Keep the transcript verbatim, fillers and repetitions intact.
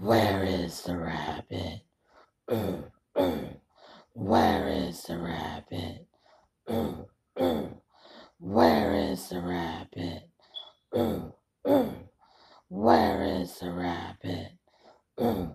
Where is the rabbit? Uh, uh. Where is the rabbit? Uh, uh. Where is the rabbit? Uh, uh. Where is the rabbit? Uh,